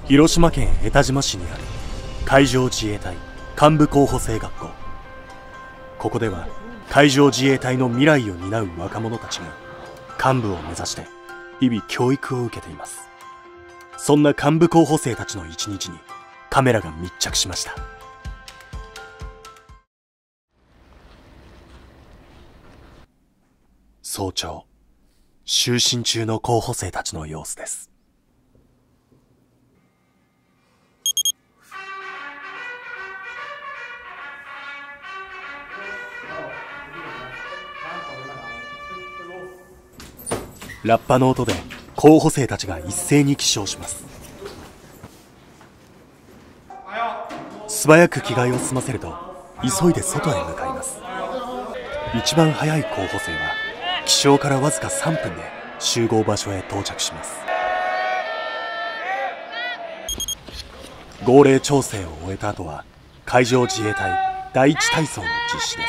広島県江田島市にある海上自衛隊幹部候補生学校。ここでは海上自衛隊の未来を担う若者たちが幹部を目指して日々教育を受けています。そんな幹部候補生たちの一日にカメラが密着しました。早朝、就寝中の候補生たちの様子です。ラッパの音で候補生たちが一斉に起床します。素早く着替えを済ませると急いで外へ向かいます。一番早い候補生は起床からわずか3分で集合場所へ到着します。号令調整を終えた後は海上自衛隊第一体操の実施です。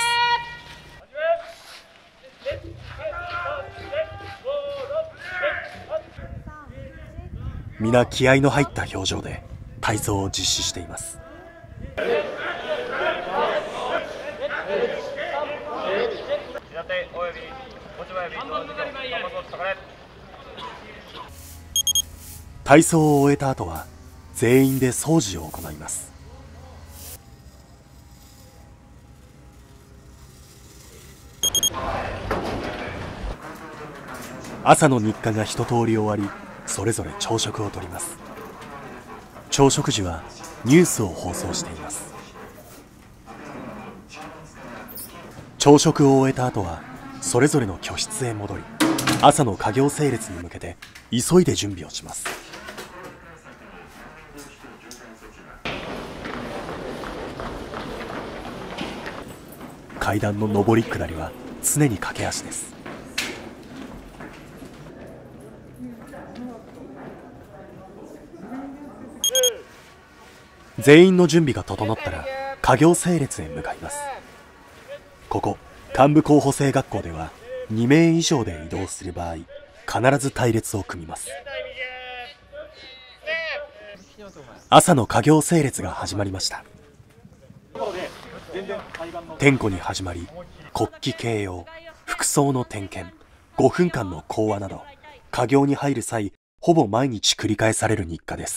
皆気合の入った表情で体操を実施しています。体操を終えた後は全員で掃除を行います。朝の日課が一通り終わり、それぞれ朝食をとります。朝食時はニュースを放送しています。朝食を終えた後はそれぞれの居室へ戻り、朝の課業整列に向けて急いで準備をします。階段の上り下りは常に駆け足です。全員の準備が整ったら課業整列へ向かいます。ここ幹部候補生学校では2名以上で移動する場合必ず隊列を組みます。朝の課業整列が始まりました。点呼に始まり、国旗掲揚、服装の点検、5分間の講話など課業に入る際ほぼ毎日繰り返される日課です。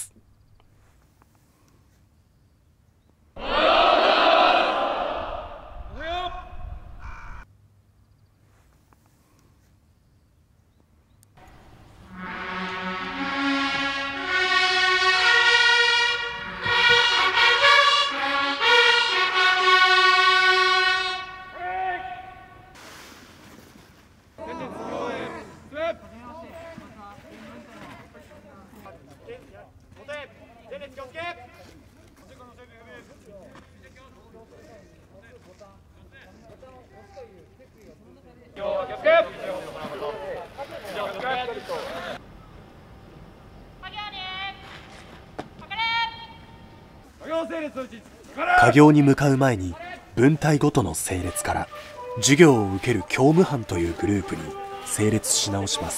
課業に向かう前に分隊ごとの整列から授業を受ける教務班というグループに整列し直します。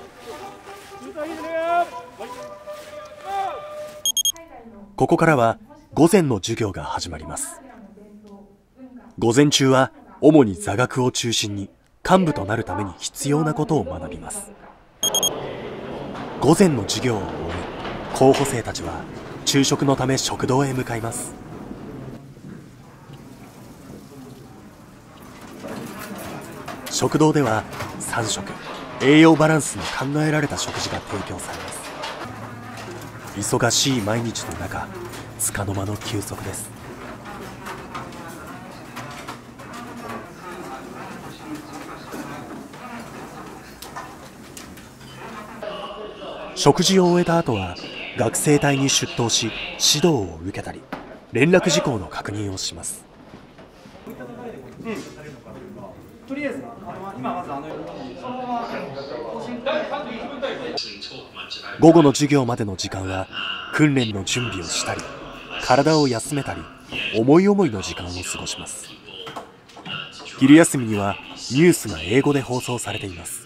ここからは午前の授業が始まります。午前中は主に座学を中心に幹部となるために必要なことを学びます。午前の授業を終え、候補生たちは昼食のため食堂へ向かいます。食堂では3食栄養バランスの考えられた食事が提供されます。忙しい毎日の中、束の間の休息です。食事を終えた後は学生隊に出頭し指導を受けたり連絡事項の確認をします。とりあえず今まず午後の授業までの時間は訓練の準備をしたり体を休めたり思い思いの時間を過ごします。昼休みにはニュースが英語で放送されています。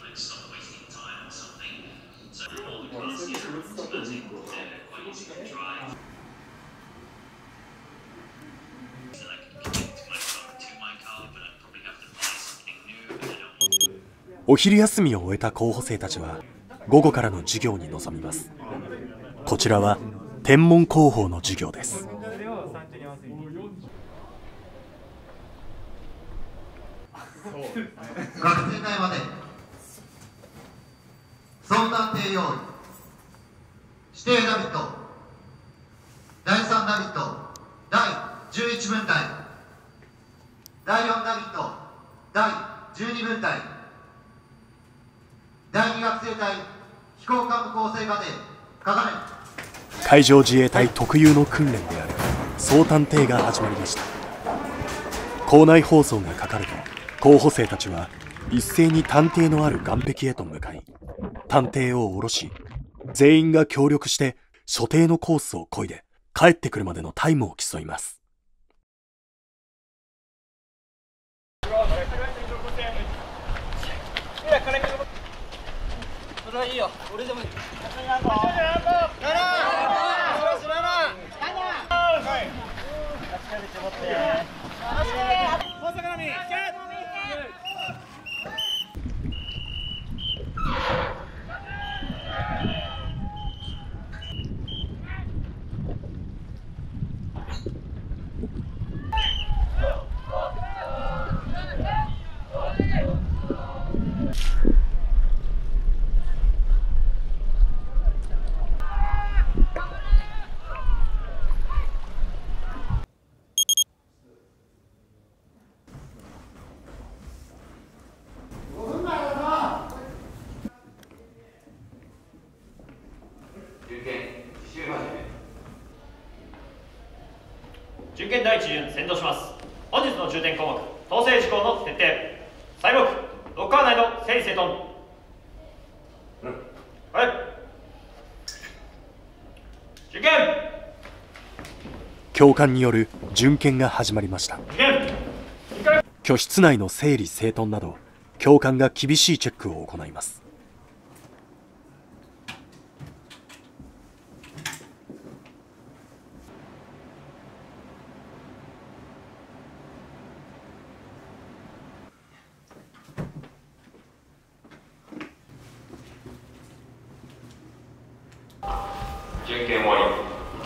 お昼休みを終えた候補生たちは午後からの授業に臨みます。こちらは天文広報の授業です。 学生会まで相談定用意指定ダビット第3ダビット第11分隊第4ダビット第12分隊第2学生隊飛行幹部構成課程かがめ。 海上自衛隊特有の訓練である総探偵が始まりました。校内放送がかかると候補生たちは一斉に探偵のある岸壁へと向かい、探偵を下ろし、全員が協力して所定のコースを漕いで帰ってくるまでのタイムを競います。 それはいいよ、俺でもいい。 準検第1巡先導します。本日の重点項目、統制事項の徹底。細目、ロッカー内の整理整頓。はい。準検。 教官による巡検が始まりました。居室内の整理整頓など、教官が厳しいチェックを行います。 巡検終わり。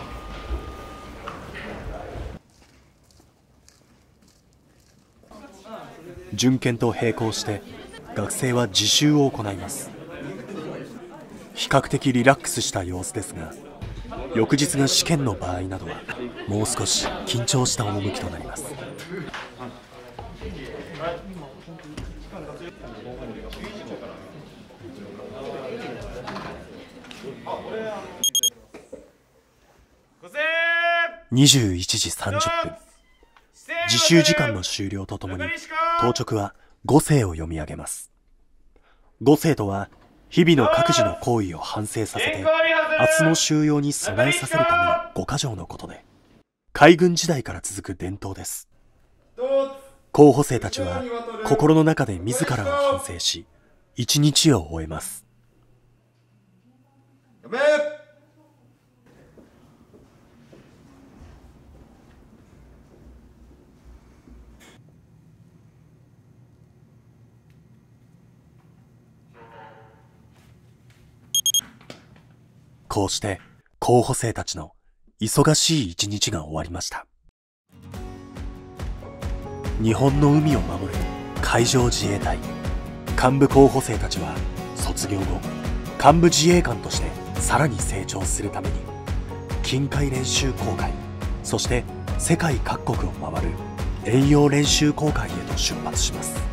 巡検と並行して学生は自習を行います。比較的リラックスした様子ですが、翌日が試験の場合などはもう少し緊張した趣となります。21時30分、自習時間の終了とともに当直は五声を読み上げます。五声とは日々の各自の行為を反省させて明日の収容に備えさせるための五箇条のことで、海軍時代から続く伝統です。候補生たちは心の中で自らを反省し、一日を終えます。こうして候補生たちの忙しい一日が終わりました。日本の海を守る海上自衛隊幹部候補生たちは卒業後、幹部自衛官としてさらに成長するために近海練習航海、そして世界各国を回る遠洋練習航海へと出発します。